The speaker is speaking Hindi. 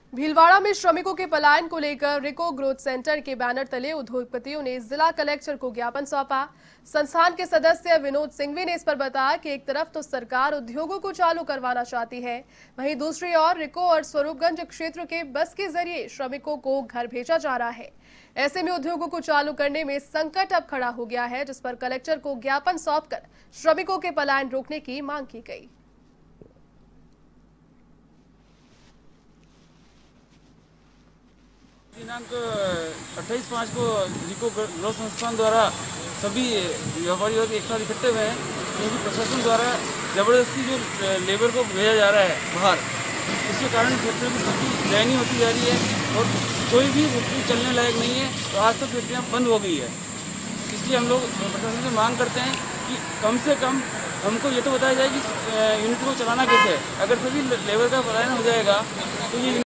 भीलवाड़ा में श्रमिकों के पलायन को लेकर रिको ग्रोथ सेंटर के बैनर तले उद्योगपतियों ने जिला कलेक्टर को ज्ञापन सौंपा। संस्थान के सदस्य विनोद सिंघवी ने इस पर बताया कि एक तरफ तो सरकार उद्योगों को चालू करवाना चाहती है, वहीं दूसरी ओर रिको और स्वरूपगंज क्षेत्र के बस के जरिए श्रमिकों को घर भेजा जा रहा है। ऐसे में उद्योगों को चालू करने में संकट अब खड़ा हो गया है, जिस पर कलेक्टर को ज्ञापन सौंपकर श्रमिकों के पलायन रोकने की मांग की गई। दिनांक 28/5 को रिको ग्रोथ संस्थान द्वारा सभी व्यापारी वर्ग एक साथ इकट्ठे हुए हैं, क्योंकि प्रशासन द्वारा ज़बरदस्ती जो लेबर को भेजा जा रहा है बाहर, इसके कारण फैक्ट्री की स्थिति दयनीय होती जा रही है और कोई भी फैक्ट्री चलने लायक नहीं है। तो आज तक फैक्ट्रियाँ बंद हो गई है। इसलिए हम लोग प्रशासन से मांग करते हैं कि कम से कम हमको ये तो बताया जाए कि यूनिट को चलाना कैसे है। अगर सभी लेबर का पलायन हो जाएगा तो ये